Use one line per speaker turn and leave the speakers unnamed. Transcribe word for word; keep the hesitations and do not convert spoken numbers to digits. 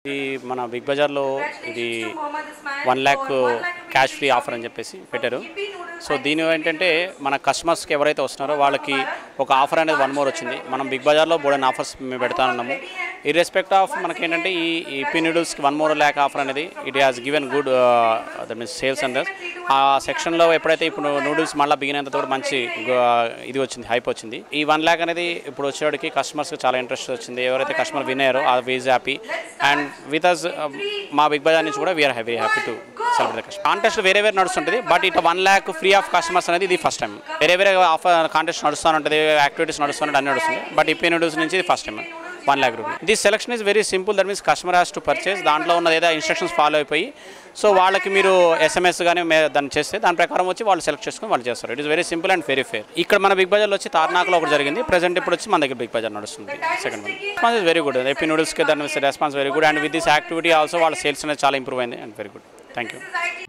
ఈ మన బిగ్ బజార్లో ఇది one lakh cash free offer అని చెప్పేసి పెట్టారు. సో దీని ఏంటంటే మన కస్టమర్స్కి ఎవరైతే వస్తున్నారో వాళ్ళకి ఒక ఆఫర్ అనేది వన్ మోర్ వచ్చింది. మనం బిగ్ బజార్లో బోర్డెన్ ఆఫర్స్ మేము పెడతా ఉన్నాము. ఇర్రెస్పెక్ట్ ఆఫ్ మనకి ఏంటంటే ఈ ఈపీ నూడిల్స్కి వన్ మోర్ ల్యాక్ ఆఫర్ అనేది it has given good that means sales and ఆ సెక్షన్లో ఎప్పుడైతే ఇప్పుడు నూడిల్స్ మళ్ళీ బిగినంత కూడా మంచి ఇది వచ్చింది, హైప్ వచ్చింది. ఈ వన్ ల్యాక్ అనేది ఇప్పుడు వచ్చేవాడికి కస్టమర్స్కి చాలా ఇంట్రెస్ట్ వచ్చింది. ఎవరైతే కస్టమర్ విన్ అయ్యారో ఆ వీజ్ హ్యాపీ అండ్ విత్ అస్ మా బిగ్ బజార్ నుంచి కూడా we are very happy to celebrate. Contest వేరే వేరే నడుస్తుంటుంది, బట్ ఇట్లా one lakh free of customers అనేది ఇది ఫస్ట్ టైం. వేరే వేరే ఆఫర్ కాంటెస్ట్ నడుస్తూ ఉంటుంది, యాక్టివిటీస్ నడుస్తుంటే అన్నీ నడుస్తుంది, బట్ ఈపీ నూడిల్స్ నుంచి ఇది first time one lakh rupee. This selection is very simple. That means customer has to purchase. దాంట్లో ఉన్నది ఏదో ఇన్స్ట్రక్షన్స్ ఫాలో అయిపోయి సో వాళ్ళకి మీరు ఎస్ఎంఎస్ కానీ దాన్ని చేస్తే దాని ప్రకారం వచ్చి వాళ్ళు సెలెక్ట్ చేసుకుని వాళ్ళు చేస్తారు. It is very simple and very fair. ఇక్కడ మన బిగ్ బజార్లో వచ్చి తార్నాకలో ఒకటి జరిగింది. ప్రెజెంట్ ఇప్పుడు వచ్చి మన దగ్గర బిగ్ బజార్ నడుస్తుంది. Second one response is very good. EP నూడిల్స్కి దాని response very good and with this activity also వాళ్ళ సేల్స్ అనేది చాలా ఇంప్రూవ్ అయింది and very good. Thank you.